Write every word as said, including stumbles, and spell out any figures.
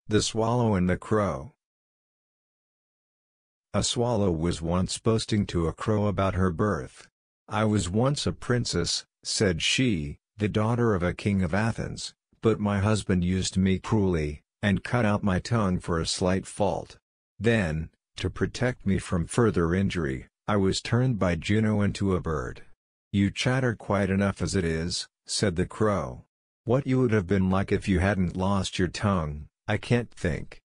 The Swallow and the Crow. A swallow was once boasting to a crow about her birth. "I was once a princess," said she, "the daughter of a king of Athens, but my husband used me cruelly, and cut out my tongue for a slight fault. Then, to protect me from further injury, I was turned by Juno into a bird." "You chatter quite enough as it is," said the crow. "What you would have been like if you hadn't lost your tongue, I can't think."